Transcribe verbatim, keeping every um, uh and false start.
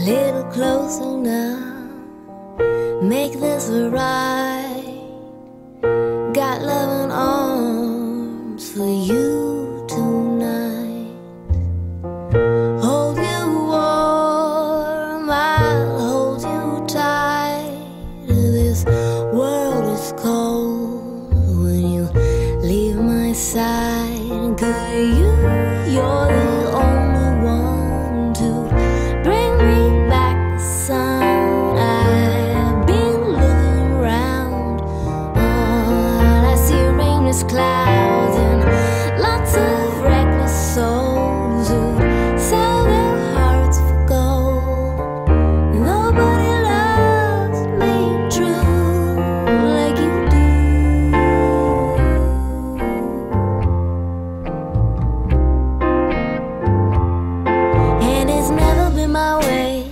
little closer now. Make this right. Got loving arms for you tonight. Hold you warm, I'll hold you tight. This world is cold when you leave my side. Girl, you, you're the only one to bring me back the sun. I've been looking around, all I see are rainless clouds and lots of reckless souls who sell their hearts for gold. Nobody loves me true like you do. And it's never been my way